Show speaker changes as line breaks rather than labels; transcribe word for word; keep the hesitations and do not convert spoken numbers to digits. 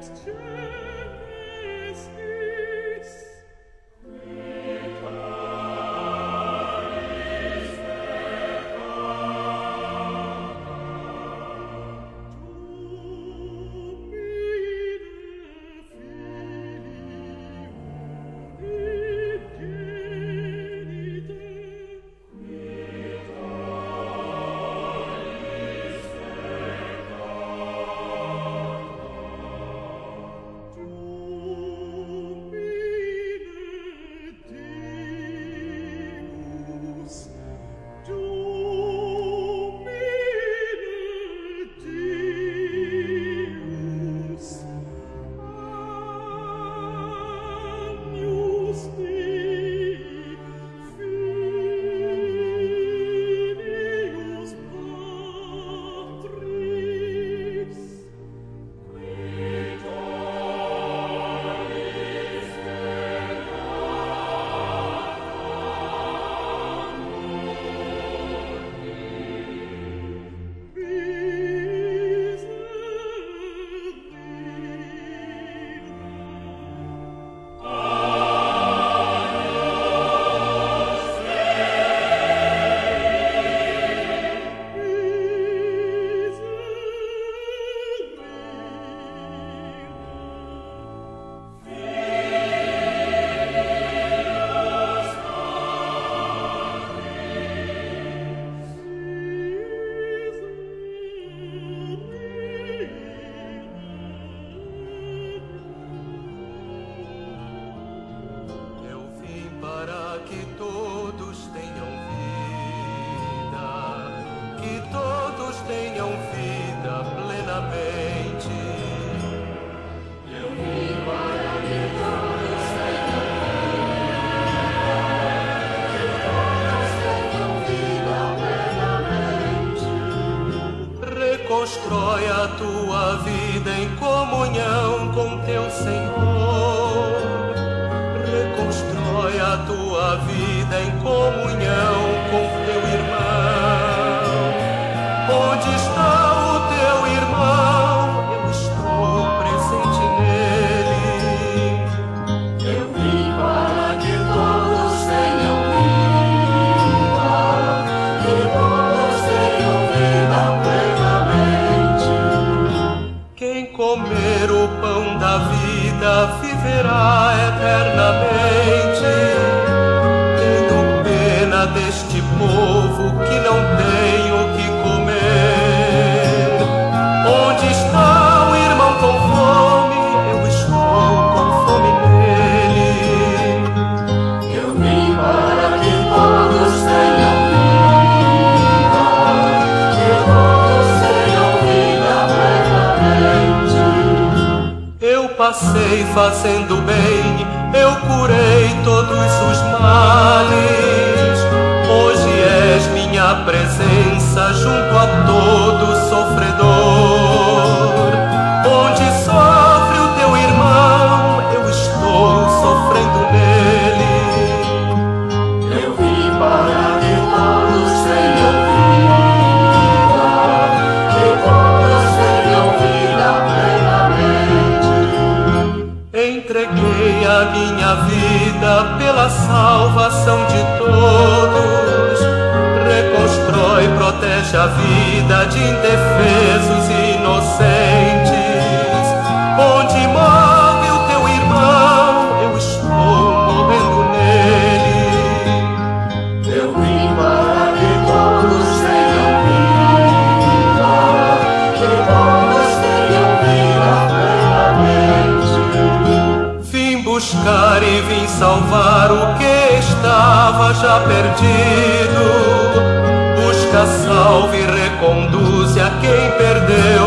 Constrói a tua vida em comunhão com teu Senhor. Reconstrói a tua vida em comunhão com teu irmão. Onde está o teu irmão? Eu estou presente nele.
Eu vim para que todos tenham vida, que todos tenham vida plenamente.
Quem comer o pão da vida viverá eternamente. Tenho pena deste povo que não tem o que comer. Onde está o irmão com fome? Eu estou com fome nele.
Eu vim para que todos tenham vida, que todos tenham vida plenamente.
Eu passei fazendo bem, eu curei todos os males. Hoje és minha presença junto a todo sofredor. Onde sofre o teu irmão, eu estou sofrendo nele.
Eu vim para que todos tenham vida, que todos tenham vida plenamente.
Entreguei a minha vida pela salvação de todos. Reconstrói, protege a vida de indefesos e inocentes. Onde morre o teu irmão, eu estou morrendo nele.
Eu vim para que todos tenham vida, que todos tenham vida plenamente.
Vim buscar e vim salvar o que estava já perdido. Busca, salve e reconduze a quem perdeu